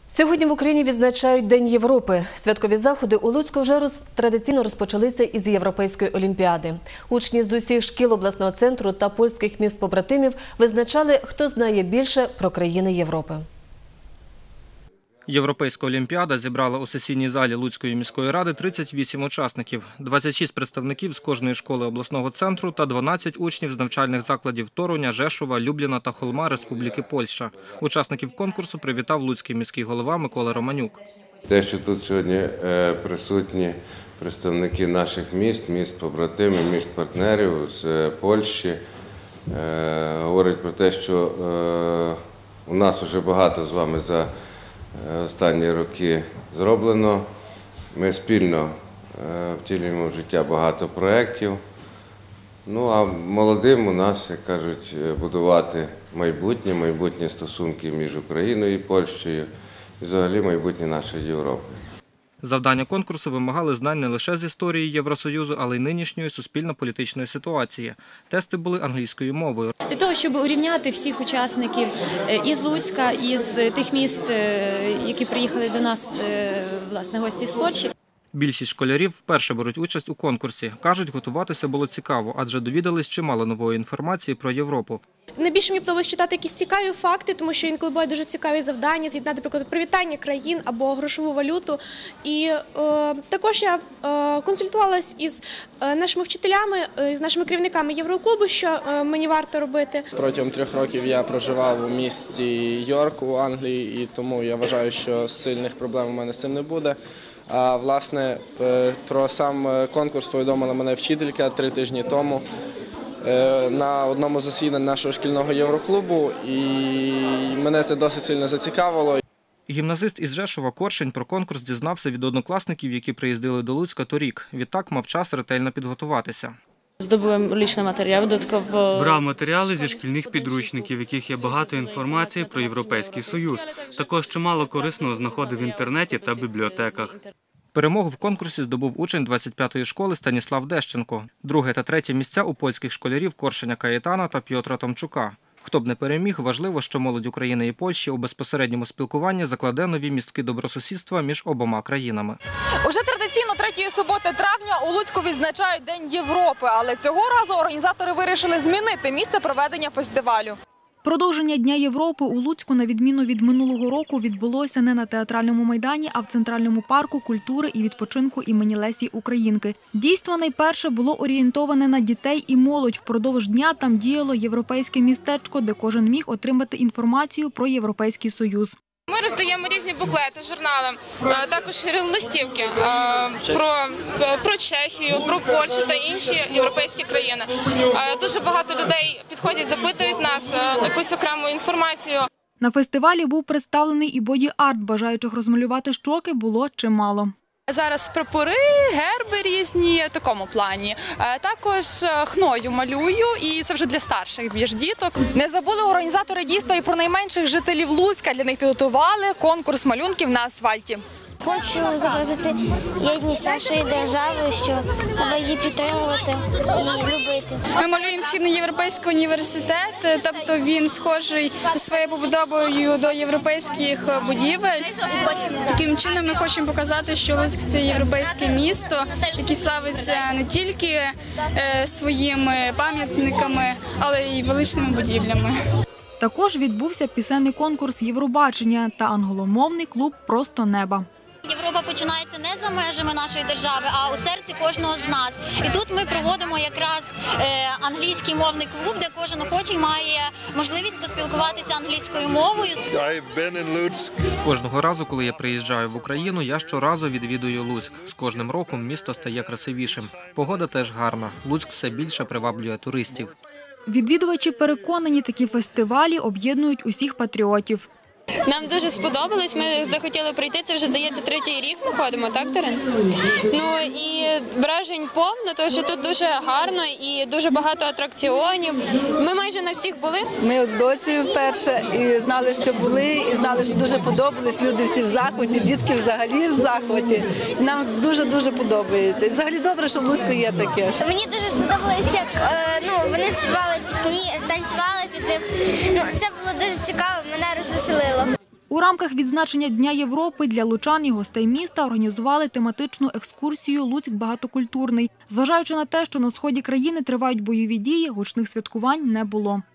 Сьогодні в Україні відзначають День Європи. Святкові заходи у Луцьку вже традиційно розпочалися із Європейської олімпіади. Учні з усіх шкіл обласного центру та польських міст-побратимів визначали, хто знає більше про країни Європи. Європейська олімпіада зібрала у сесійній залі Луцької міської ради 38 учасників, 26 представників з кожної школи обласного центру та 12 учнів з навчальних закладів Торуня, Жешова, Любліна та Холма Республіки Польща. Учасників конкурсу привітав луцький міський голова Микола Романюк. Те, що тут сьогодні присутні представники наших міст-побратимів, міст-партнерів з Польщі, говорить про те, що у нас вже багато з вами за останні роки зроблено. Ми спільно втілюємо в життя багато проєктів. Ну, а молодим у нас, як кажуть, будувати майбутнє стосунки між Україною і Польщею, і взагалі майбутнє нашої Європи. Завдання конкурсу вимагали знань не лише з історії Євросоюзу, але й нинішньої суспільно-політичної ситуації. Тести були англійською мовою. Для того, щоб урівняти всіх учасників із Луцька, із тих міст, які приїхали до нас, власне, гості з Польщі. Більшість школярів вперше беруть участь у конкурсі. Кажуть, готуватися було цікаво, адже довідались чимало нової інформації про Європу. Найбільше мені подобалось читати якісь цікаві факти, тому що інколи бувають дуже цікаві завдання, з'єднати, наприклад, привітання країн або грошову валюту. І також я консультувалась із нашими вчителями, з нашими керівниками Євроклубу, що мені варто робити. Протягом 3 років я проживав у місті Йорк у Англії, і тому я вважаю, що сильних проблем у мене з цим не буде. А, власне, про сам конкурс повідомила мене вчителька 3 тижні тому на одному з засідань нашого шкільного Євроклубу, і мене це досить сильно зацікавило. Гімназист із Жешова Коршень про конкурс дізнався від однокласників, які приїздили до Луцька торік. Відтак мав час ретельно підготуватися. Здобув лічний матеріал, додатково брав матеріали зі шкільних підручників, в яких є багато інформації про Європейський Союз. Також чимало корисного знаходив в інтернеті та бібліотеках. Перемогу в конкурсі здобув учень 25-ї школи Станіслав Дещенко. Друге та третє місця у польських школярів Коршеня Каєтана та Пьотра Томчука. Хто б не переміг, важливо, що молодь України і Польщі у безпосередньому спілкуванні закладе нові містки добросусідства між обома країнами. Уже традиційно 3-ї суботи травня у Луцьку відзначають День Європи, але цього разу організатори вирішили змінити місце проведення фестивалю. Продовження Дня Європи у Луцьку, на відміну від минулого року, відбулося не на театральному майдані, а в Центральному парку культури і відпочинку імені Лесі Українки. Дійство найперше було орієнтоване на дітей і молодь. Впродовж дня там діяло європейське містечко, де кожен міг отримати інформацію про Європейський Союз. Ми роздаємо різні буклети, журнали, також листівки про Чехію, про Польщу та інші європейські країни. Дуже багато людей підходять, запитують нас якусь окрему інформацію. На фестивалі був представлений і боді-арт. Бажаючих розмалювати щоки було чимало. Зараз прапори, герби різні в такому плані. Також хною малюю, і це вже для старших більш діток. Не забули організатори дійства і про найменших жителів Луцька. Для них підготували конкурс малюнків на асфальті. Хочу зобразити єдність нашої держави, що треба її підтримувати і любити. Ми малюємо Східноєвропейський університет, тобто він схожий своєю побудовою до європейських будівель. Таким чином ми хочемо показати, що Луцьк – це європейське місто, яке славиться не тільки своїми пам'ятниками, але й величними будівлями. Також відбувся пісенний конкурс Євробачення та англомовний клуб «Просто неба». Європа починається не за межами нашої держави, а у серці кожного з нас. І тут ми проводимо якраз англійський мовний клуб, де кожен охочий має можливість поспілкуватися англійською мовою. Кожного разу, коли я приїжджаю в Україну, я щоразу відвідую Луцьк. З кожним роком місто стає красивішим. Погода теж гарна. Луцьк все більше приваблює туристів. Відвідувачі переконані, такі фестивалі об'єднують усіх патріотів. Нам дуже сподобалось, ми захотіли прийти, це вже, здається, 3-й рік ми ходимо, так, Тарин? Ну і вражень повно, тому що тут дуже гарно і дуже багато атракціонів. Ми майже на всіх були. Ми з доцею вперше і знали, що були, і знали, що дуже подобались, люди всі в захваті, дітки взагалі в захваті. Нам дуже-дуже подобається. І взагалі добре, що в Луцьку є таке. Мені дуже сподобалось, як вони співали пісні, танцювали під них. Це було дуже цікаво, мене розвеселило. У рамках відзначення Дня Європи для лучан і гостей міста організували тематичну екскурсію «Луцьк багатокультурний». Зважаючи на те, що на сході країни тривають бойові дії, гучних святкувань не було.